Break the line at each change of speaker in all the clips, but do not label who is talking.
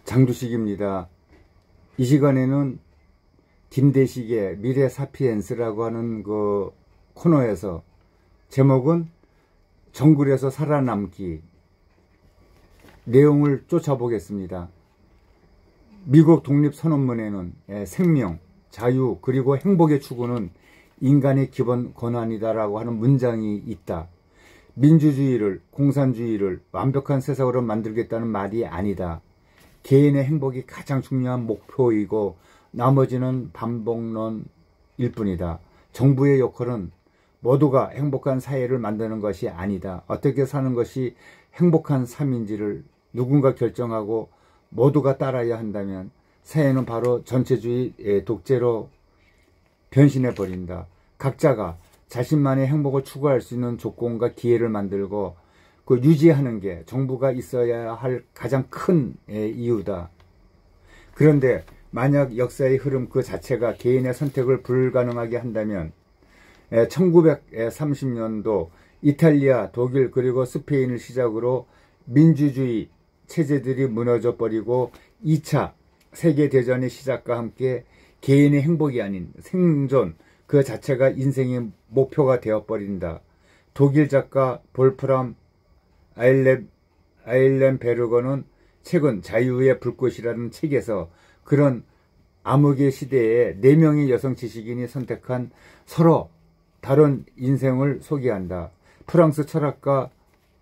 장두식입니다. 이 시간에는 김대식의 미래 사피엔스라고 하는 그 코너에서 제목은 정글에서 살아남기 내용을 쫓아보겠습니다. 미국 독립선언문에는 생명, 자유 그리고 행복의 추구는 인간의 기본 권한이다라고 하는 문장이 있다. 민주주의를, 공산주의를 완벽한 세상으로 만들겠다는 말이 아니다. 개인의 행복이 가장 중요한 목표이고 나머지는 반복론일 뿐이다. 정부의 역할은 모두가 행복한 사회를 만드는 것이 아니다. 어떻게 사는 것이 행복한 삶인지를 누군가 결정하고 모두가 따라야 한다면 사회는 바로 전체주의 독재로 변신해 버린다. 각자가 자신만의 행복을 추구할 수 있는 조건과 기회를 만들고 그 유지하는 게 정부가 있어야 할 가장 큰 이유다. 그런데 만약 역사의 흐름 그 자체가 개인의 선택을 불가능하게 한다면 1930년도 이탈리아, 독일 그리고 스페인을 시작으로 민주주의 체제들이 무너져 버리고 2차 세계대전의 시작과 함께 개인의 행복이 아닌 생존 그 자체가 인생의 목표가 되어버린다. 독일 작가 볼프람 아일렌베르거는 최근 자유의 불꽃이라는 책에서 그런 암흑의 시대에 4명의 여성 지식인이 선택한 서로 다른 인생을 소개한다. 프랑스 철학가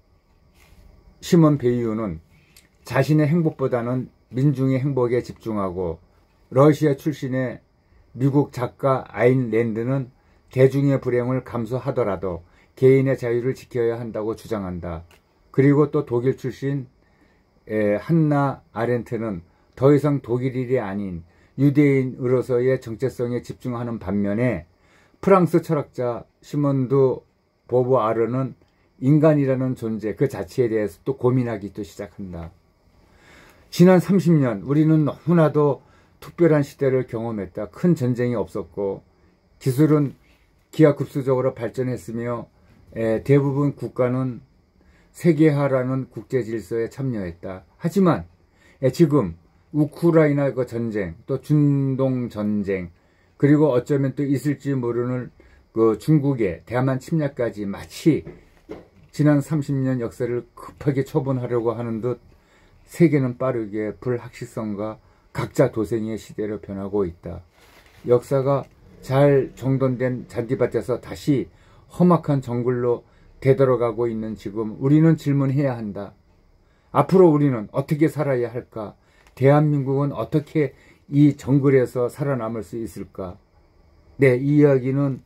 시몬 베이유는 자신의 행복보다는 민중의 행복에 집중하고 러시아 출신의 미국 작가 아인 랜드는 대중의 불행을 감수하더라도 개인의 자유를 지켜야 한다고 주장한다. 그리고 또 독일 출신 한나 아렌트는 더 이상 독일인이 아닌 유대인으로서의 정체성에 집중하는 반면에 프랑스 철학자 시몬드 보부아르는 인간이라는 존재 그 자체에 대해서 또 고민하기 또 시작한다. 지난 30년 우리는 너무나도 특별한 시대를 경험했다. 큰 전쟁이 없었고 기술은 기하급수적으로 발전했으며 대부분 국가는 세계화라는 국제질서에 참여했다. 하지만 지금 우크라이나 그 전쟁, 또 중동 전쟁, 그리고 어쩌면 또 있을지 모르는 그 중국의 대만 침략까지 마치 지난 30년 역사를 급하게 처분하려고 하는 듯 세계는 빠르게 불확실성과 각자 도생의 시대로 변하고 있다. 역사가 잘 정돈된 잔디밭에서 다시 험악한 정글로 되돌아가고 있는 지금 우리는 질문해야 한다. 앞으로 우리는 어떻게 살아야 할까? 대한민국은 어떻게 이 정글에서 살아남을 수 있을까? 네, 이 이야기는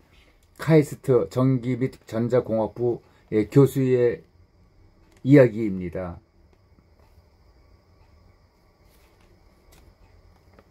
카이스트 전기 및 전자공학부 교수의 이야기입니다.